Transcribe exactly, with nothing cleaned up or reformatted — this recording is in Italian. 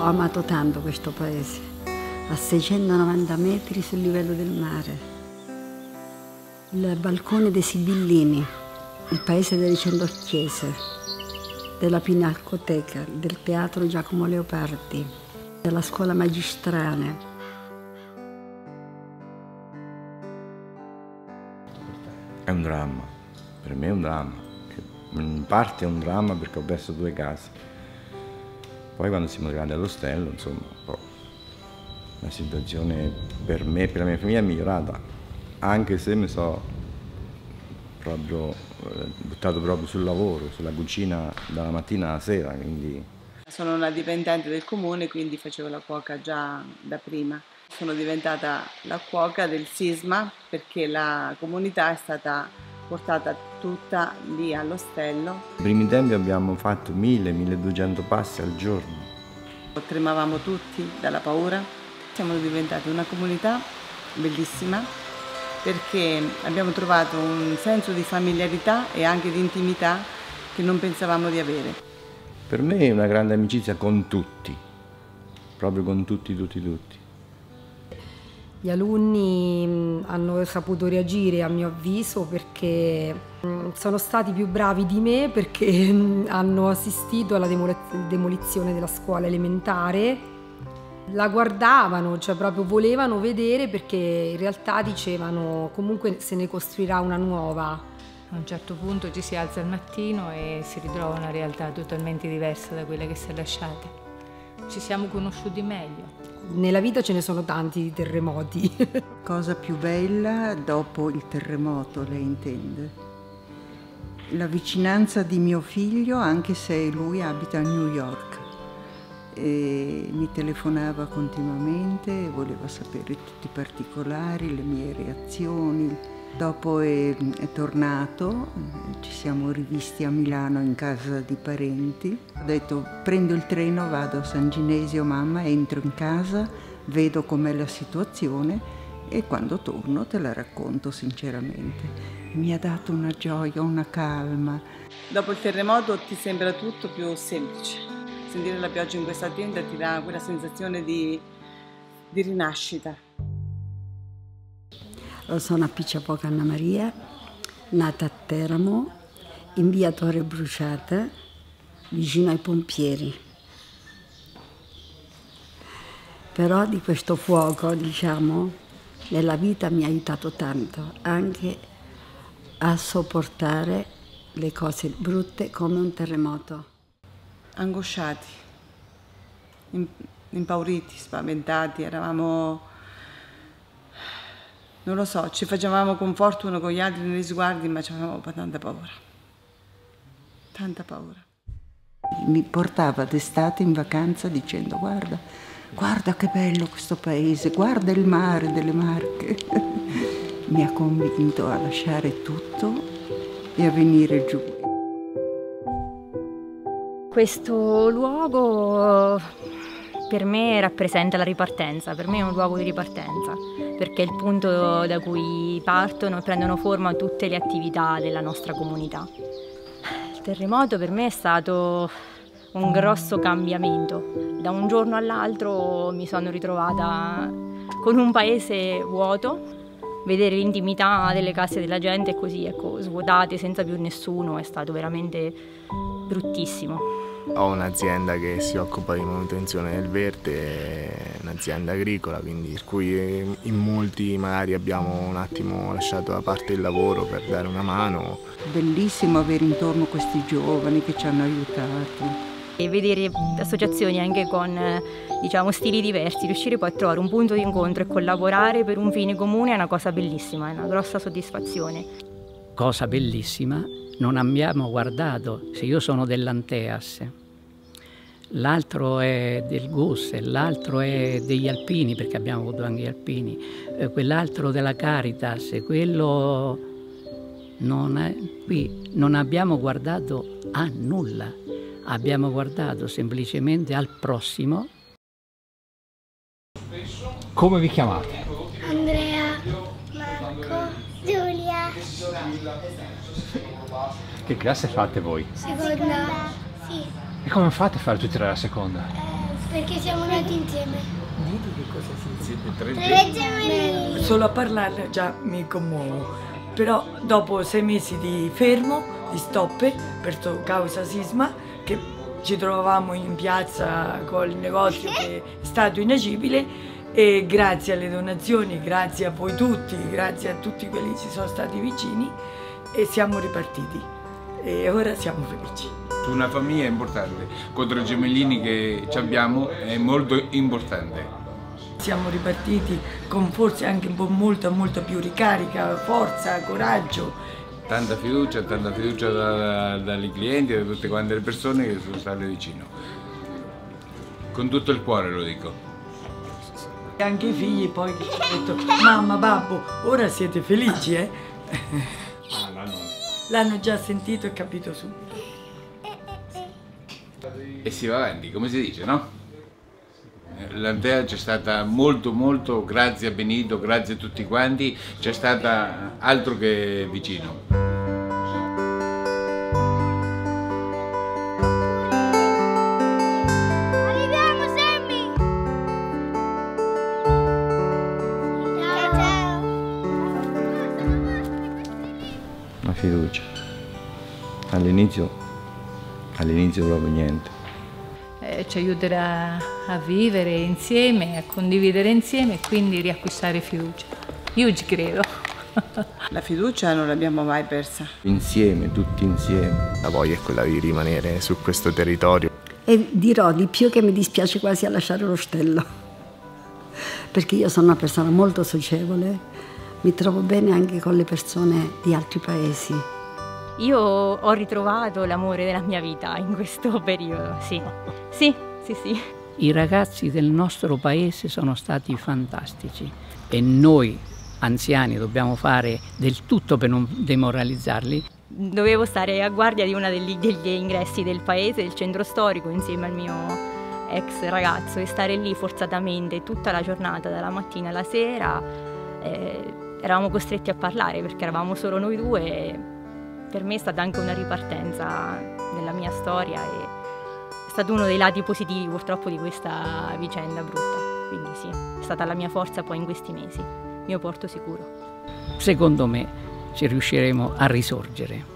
amato tanto questo paese, a seicentonovanta metri sul livello del mare. Il balcone dei Sibillini, il paese delle cento chiese, della Pinacoteca, del teatro Giacomo Leopardi, della scuola magistrale. È un dramma, per me è un dramma. In parte è un dramma perché ho perso due case. Poi quando siamo arrivati all'ostello, insomma, un po' la situazione per me e per la mia famiglia è migliorata, anche se mi sono proprio eh, buttato proprio sul lavoro, sulla cucina dalla mattina alla sera, quindi... Sono una dipendente del comune, quindi facevo la cuoca già da prima. Sono diventata la cuoca del sisma perché la comunità è stata portata tutta lì all'ostello. Nei primi tempi abbiamo fatto mille milleduecento passi al giorno. Tremavamo tutti dalla paura. Siamo diventati una comunità bellissima perché abbiamo trovato un senso di familiarità e anche di intimità che non pensavamo di avere. Per me è una grande amicizia con tutti, proprio con tutti, tutti, tutti. Gli alunni hanno saputo reagire a mio avviso perché sono stati più bravi di me, perché hanno assistito alla demolizione della scuola elementare. La guardavano, cioè proprio volevano vedere, perché in realtà dicevano comunque se ne costruirà una nuova. A un certo punto ci si alza al mattino e si ritrova una realtà totalmente diversa da quella che si è lasciata. Ci siamo conosciuti meglio. Nella vita ce ne sono tanti di terremoti. Cosa più bella dopo il terremoto, lei intende? La vicinanza di mio figlio, anche se lui abita a New York. E mi telefonava continuamente, voleva sapere tutti i particolari, le mie reazioni. Dopo è, è tornato, ci siamo rivisti a Milano in casa di parenti. Ho detto prendo il treno, vado a San Ginesio mamma, entro in casa, vedo com'è la situazione e quando torno te la racconto sinceramente. Mi ha dato una gioia, una calma. Dopo il terremoto ti sembra tutto più semplice. Sentire la pioggia in questa tenda ti dà quella sensazione di, di rinascita. Sono a Picciapoca Anna Maria, nata a Teramo, in via Torre Bruciata, vicino ai pompieri. Però di questo fuoco, diciamo, nella vita mi ha aiutato tanto, anche a sopportare le cose brutte come un terremoto. Angosciati, impauriti, spaventati, eravamo... Non lo so, ci facevamo conforto uno con gli altri negli sguardi, ma avevamo tanta paura, tanta paura. Mi portava d'estate in vacanza dicendo guarda, guarda che bello questo paese, guarda il mare delle Marche. Mi ha convinto a lasciare tutto e a venire giù. Questo luogo per me rappresenta la ripartenza, per me è un luogo di ripartenza, perché è il punto da cui partono e prendono forma tutte le attività della nostra comunità. Il terremoto per me è stato un grosso cambiamento. Da un giorno all'altro mi sono ritrovata con un paese vuoto, vedere l'intimità delle case della gente così, ecco, svuotate senza più nessuno, è stato veramente bruttissimo. Ho un'azienda che si occupa di manutenzione del verde, un'azienda agricola, quindi per cui in molti magari abbiamo un attimo lasciato da parte il lavoro per dare una mano. Bellissimo avere intorno questi giovani che ci hanno aiutato. E vedere associazioni anche con, diciamo, stili diversi, riuscire poi a trovare un punto di incontro e collaborare per un fine comune è una cosa bellissima, è una grossa soddisfazione. Cosa bellissima, non abbiamo guardato, se io sono dell'Anteas, l'altro è del G U S, l'altro è degli Alpini, perché abbiamo avuto anche gli Alpini, eh, quell'altro della Caritas, quello non è, qui non abbiamo guardato a nulla, abbiamo guardato semplicemente al prossimo. Come vi chiamate? Andrea, Marco, Giulia. Che classe fate voi? Seconda. Sì. E come fate a fare tutti e tre la seconda? Eh, Perché siamo nati insieme. Dite che cosa siete? Tre gemelli. Solo a parlarne già mi commuovo. Però dopo sei mesi di fermo, di stoppe, per causa sisma, che ci trovavamo in piazza col negozio che è stato inagibile, e grazie alle donazioni, grazie a voi tutti, grazie a tutti quelli che ci sono stati vicini, e siamo ripartiti e ora siamo felici. Una famiglia è importante, contro i gemellini che abbiamo è molto importante. Siamo ripartiti con forse anche un po' molta, molta più ricarica, forza, coraggio. Tanta fiducia, tanta fiducia da, dai clienti e da tutte quante le persone che sono state vicino. Con tutto il cuore lo dico. E anche i figli poi che ci hanno detto: mamma, babbo, ora siete felici, eh? L'hanno già sentito e capito subito. E si va avanti, come si dice, no? L'Antea c'è stata molto molto, grazie a Benito, grazie a tutti quanti, c'è stata altro che vicino. La fiducia. All'inizio, all'inizio proprio niente. Eh, ci aiuterà a vivere insieme, a condividere insieme e quindi riacquistare fiducia. Io ci credo. La fiducia non l'abbiamo mai persa. Insieme, tutti insieme. La voglia è quella di rimanere su questo territorio. E dirò di più che mi dispiace quasi a lasciare l'ostello, perché io sono una persona molto socievole, mi trovo bene anche con le persone di altri paesi. Io ho ritrovato l'amore della mia vita in questo periodo, sì, sì, sì, sì. I ragazzi del nostro paese sono stati fantastici e noi anziani dobbiamo fare del tutto per non demoralizzarli. Dovevo stare a guardia di uno degli, degli ingressi del paese, del centro storico, insieme al mio ex ragazzo, e stare lì forzatamente tutta la giornata, dalla mattina alla sera. Eh, eravamo costretti a parlare perché eravamo solo noi due. E per me è stata anche una ripartenza nella mia storia e è stato uno dei lati positivi purtroppo di questa vicenda brutta. Quindi sì, è stata la mia forza poi in questi mesi, mio porto sicuro. Secondo me ci riusciremo a risorgere.